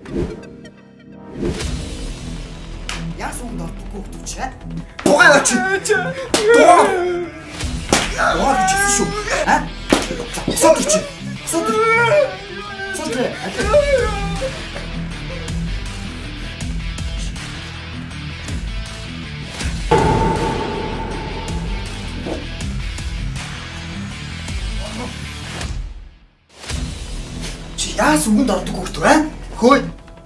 Яс үнд ордоггүй хөвч аа. Дугаа оч. Дугаа. Дугаа гэж хэлсэн шүү. Аа? Сотч. Сотч. Сотч. Чи яас үгэнд ордоггүй хөвч аа? Хөөе.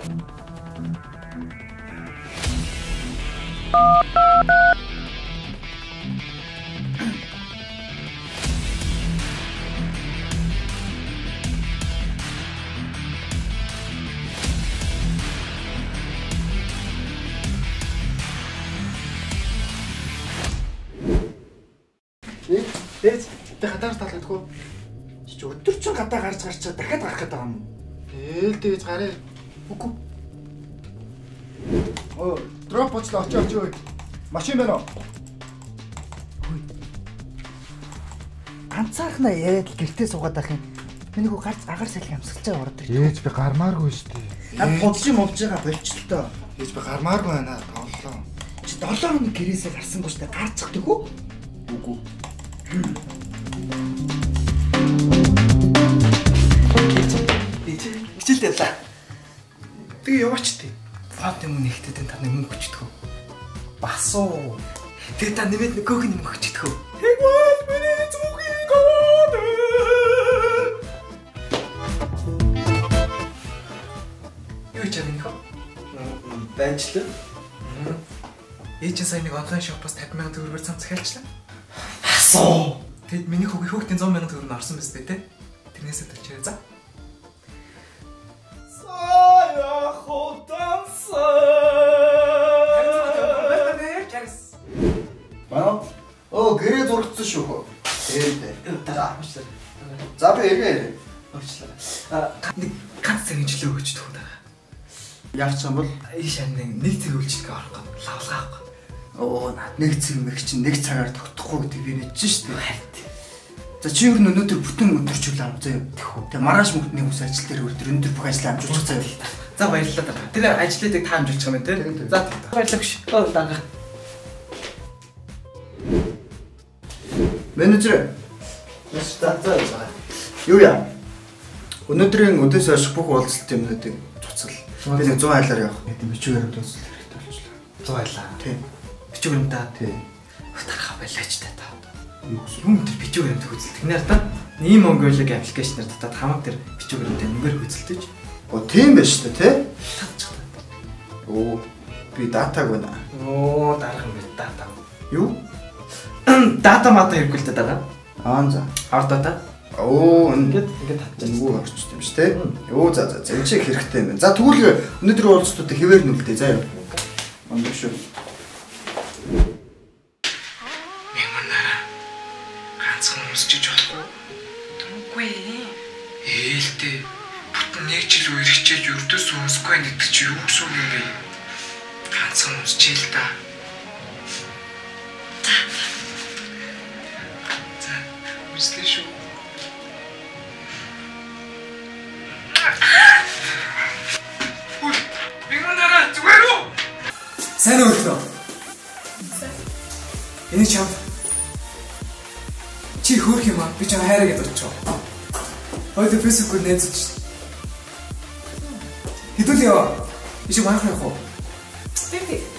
Дээд гадаар талдаггүй. Чи өдөр чинь гадаа гарч гарчаа дахиад гарах гэдэг юм. Дээл дээж гараа. Үгүй. Оо, дроп боцлоо очиж. Машин байна уу? Ганцаархнаа яриад л гэртээ суугаад байх юм. Миний хүү гарц агаар салхи амсгалж байгаа ордог. Ээж би гармааргүй шүү дээ. Над бодож юм овж байгаа болчлоо. Ээж би гармааргүй байна тоглоо. Чи 7 хоног гэрээсээ гарсангүй шүү дээ. Гарч чаддаг уу? Үгүй. Хичээлдээ явлаа. Тэгээ яваач тий. Фат юм нэгтэд та нэмэн хүчдэг. Бас уу. Тэгээ та нэмээд нөгөөх нь нэмэн хүчдэг. Тэгвэл миний зүгийн гоод. Юу ч юм нөхө. Бэнчлээ. Ээжин сайн нэг онлайн шопоос 50,000 төгрөгөөр цам захиалчлаа. Асуу. Тэгэд миний хүүхдийн 100,000 төгрөг нь орсон биз дээ те. Тэрнээсээ төлчээ за. Баа. Оо гэрээ зургацсан шүү хөө. За уучлаа. За би эргээ. Уучлаа. Нэг ганц цагийн жилөө өгч төгөө даа. Яах ч юм бол Ийш нэг цаг үйлчлэгээ орох гоо лавлгаа авах. оо нэг цаг мэг чинь нэг цагаар тогтохгүй гэдэг би мэдчихэж шүү дээ. За чи юу өнөөдөр бүтэн өдөрчүүл ам заа юм. Тэгээ маргааш мөнгөний ус ажил дээр өндөр бүх ажлаа амжуулчих цаа. За баярлалаа та. Тэр ажлуудыг та амжуулчих юм те. За баярлалаа биш. Даага. Менежер. За. Юу яа? Өнөөдрийн өдөөс хойш бүх уулзалт юмнуудыг цуцал. Би нэг 100 айлаар явах гэдэг бичгээр өдөөс хэрэгтэй болчихлоо. 100 айлаа. Тийм. Бичиг юм да. Тийм. Тархаа байлаач та. Юм тэр бичиг юмд хөдөлдөг нэр та. Ийм Mongolia аппликейшнээр татаад хамаг тэр бичиг юмд мөнгөөр хөдөлдөж. Оо тийм байж та тий? Татчих. Оо би датаг байна. Оо дарах юм байна дата. Юу? Дата мата хэрэглэдэг даа. Аа за. Ардата. Оо ингээд татчих. Нөгөө орчт юм ш тий. Юу за энэ чи хэрэгтэй юм байна. За тэгвэл өнөөдөр уулзалтуудыг хэвээр нүлдээ заа юу. Ондоо шүү. Усчиж болохгүй. Үгүй ээ. Ээлтэй. Бүтэн нэг жил үер хичээж өрдөөс өмсөхгүй гэдэг чи юу гэсэн үг юм бэ? Ганцхан усчил та. За, үслээ шүү. Ой, бигманара зүгээр үү? Сайн өглөө. Энэ чам. Чи хөөх юм аа би ч хайраа гэж бодчихоо. Хойд фэйсбүүкээр нээзэж шин. Хэдүүл яа. Ишиг манах яах вэ?